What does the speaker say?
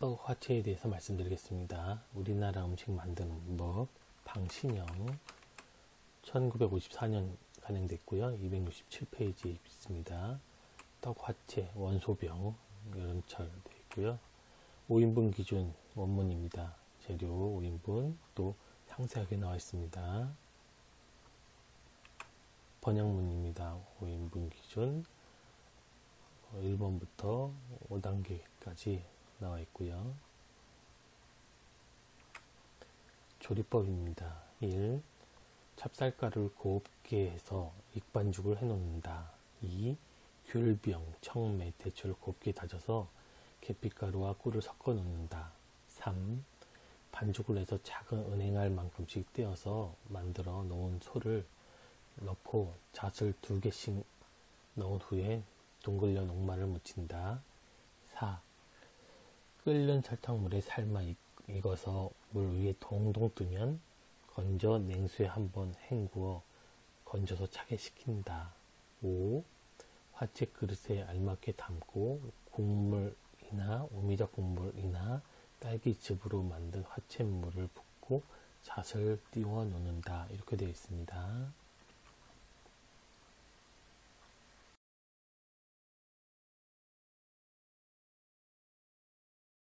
떡 화채에 대해서 말씀드리겠습니다. 우리나라 음식 만드는 법 방신형 1954년 간행됐고요. 267페이지에 있습니다. 떡 화채 원소병 여름철 되어 있고요. 5인분 기준 원문입니다. 재료 5인분 또 상세하게 나와 있습니다. 번역문입니다. 5인분 기준 1번부터 5단계까지 나와 있고요. 조리법입니다. 1. 찹쌀가루를 곱게 해서 익반죽을 해 놓는다. 2. 귤병, 청매, 대추를 곱게 다져서 계피가루와 꿀을 섞어 놓는다. 3. 반죽을 해서 작은 은행알 만큼씩 떼어서 만들어 놓은 소를 넣고 잣을 2개씩 넣은 후에 둥글려 녹말을 묻힌다. 4. 끓는 설탕물에 삶아 익어서 물 위에 동동 뜨면 건져 냉수에 한번 헹구어 건져서 차게 식힌다. 5. 화채 그릇에 알맞게 담고 국물이나 오미자 국물이나 딸기즙으로 만든 화채물을 붓고 잣을 띄워 놓는다. 이렇게 되어 있습니다.